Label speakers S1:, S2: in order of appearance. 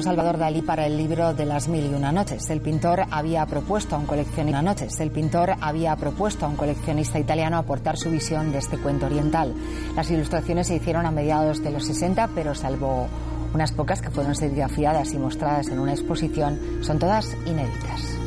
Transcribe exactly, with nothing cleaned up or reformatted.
S1: Salvador Dalí para el libro de las mil y una noches. El pintor había propuesto a un coleccionista noches. El pintor había propuesto a un coleccionista italiano aportar su visión de este cuento oriental. Las ilustraciones se hicieron a mediados de los sesenta, pero salvo unas pocas que fueron serigrafiadas y mostradas en una exposición, son todas inéditas.